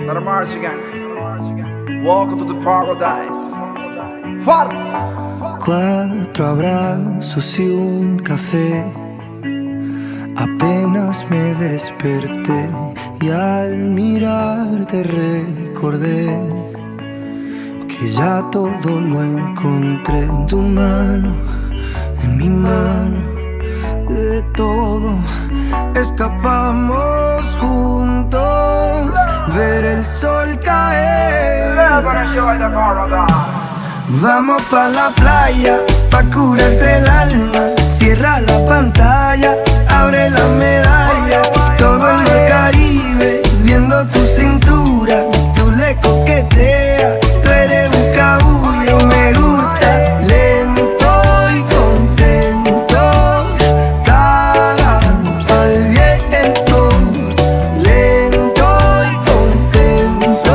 Not Mars again. Welcome to the paradise. Far. 4 abrazos y un café. Apenas me desperté y al mirarte recordé que ya todo lo encontré en tu mano, en mi mano. De todo escapamos juntos, ver el sol caer. Vamos pa' la playa, pa' curarte el alma. Cierra la pantalla, abre la medalla. Todo el mar Caribe, viendo tu cintura. Tú le coqueteas, tú eres buscabulla. Me gusta lento y contento, cara al viento. Lento y contento,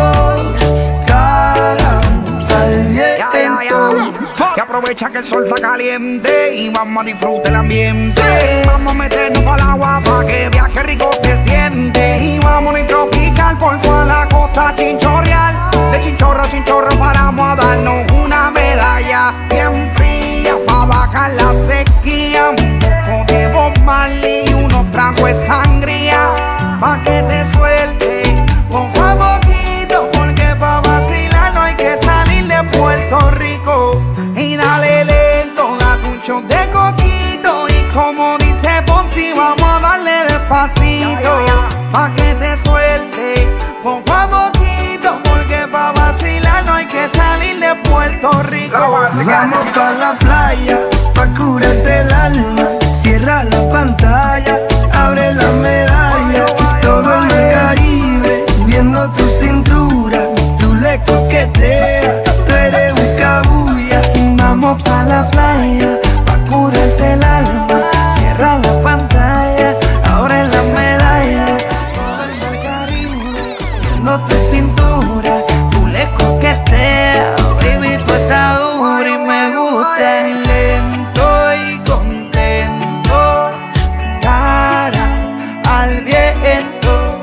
cara al viento. Y aprovecha que el sol está caliente y vamos a disfrutar el ambiente. Vamos a meternos para el agua para que viaje rico se siente. Y vamos a tropical por toda la costa chinchorreal. De chinchorro a chinchorro paramos a darnos una medalla bien fría para bajar la sequía. Un poco de Bob Marley y unos tragos de sangría pa' que te suelte poco a poquito, porque pa' vacilar no hay que salir de Puerto Rico. Y dale lento, date un shot de coquito. Y como dice Ponzi, vamos a darle despacito pa' que te suelte poco a poquito, porque pa' vacilar no hay que salir de Puerto Rico. Vamos pa' la playa, pa' curarte el alma. Cierra la pantalla, abre la medalla. Todo el mar Caribe, viendo tu cintura. Tú le coqueteas, tú eres buscabulla. Vamos pa' la playa, pa' curarte el alma. Cierra la pantalla, abre la medalla. Todo el mar Caribe, viendo tu cintura. Tú le coqueteas, baby, tú estás dura y me gusta. Lento y contento, cara al viento.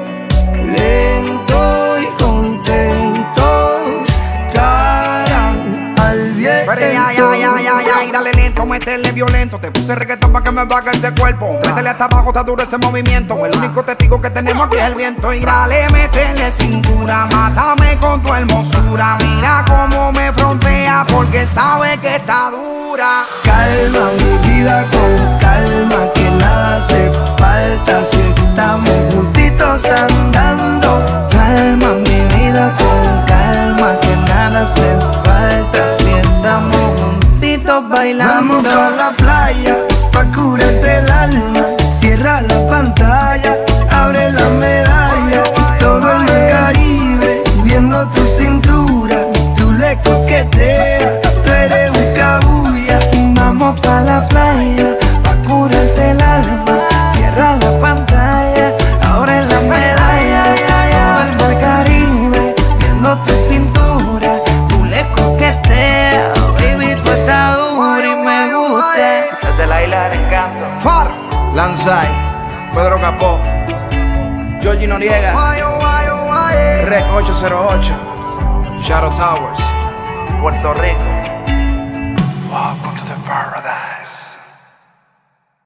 Lento y contento, cara al viento. Y dale lento, métele violento. Te puse reggaetón pa' que me baje ese cuerpo. Métele hasta abajo, está duro ese movimiento. El único testigo que tenemos aquí es el viento. Y dale, métele cintura, mátame con tu hermosura. Mira cómo me frontea, porque sabe que está dura. Calma mi vida con calma, que nada hace falta si estamos juntitos andando. Calma mi vida con calma, que nada hace falta si estamos juntitos bailando. Vamos pa' la playa, pa' curarte el alma. Cierra la pantalla, abre la medalla. Todo el mar Caribe, viendo tu cintura. Tú le coqueteas, tú eres buscabulla. Vamos pa' la playa, pa' curarte el alma. Cierra la pantalla, abre la medalla. Todo el mar Caribe, viendo tu cintura. Tú le coqueteas, baby, tú estás dura y me gusta. Desde la isla del encanto. Far. Lanzai, Pedro Capó, Georgie Noriega, Rec 808, Shadow Towers, Puerto Rico.